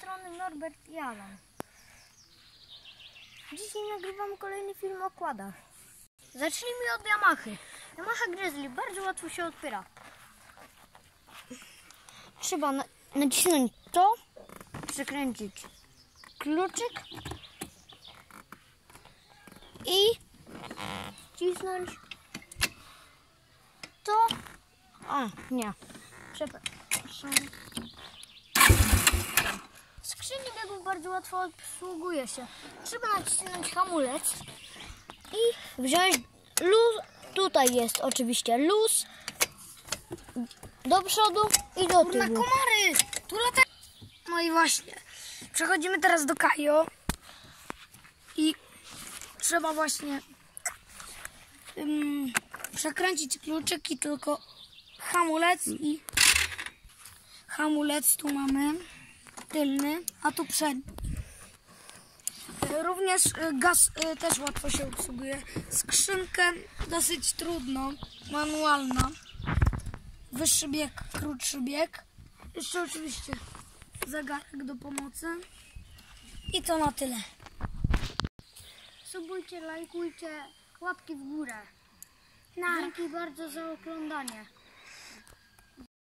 strony Norbert i Alan. Dzisiaj nagrywam kolejny film o kładach. Zacznijmy od Yamahy. Yamaha Grizzly bardzo łatwo się otwiera. Trzeba nacisnąć to, przekręcić kluczyk i cisnąć to. A, nie. Przepraszam. Skrzyni biegów bardzo łatwo obsługuje się. Trzeba nacisnąć hamulec i wziąć luz. Tutaj jest oczywiście luz do przodu i do tyłu. Kurna, komary! Tu lata... No i właśnie. Przechodzimy teraz do Kajo. I trzeba właśnie przekręcić kluczyk i tylko hamulec i hamulec tu mamy tylny, a tu przedni. Również gaz też łatwo się obsługuje. Skrzynkę dosyć trudno, manualna. Wyższy bieg, krótszy bieg. Jeszcze oczywiście zegarek do pomocy. I to na tyle. Subujcie, lajkujcie, łapki w górę. Na Dzięki bardzo za oglądanie.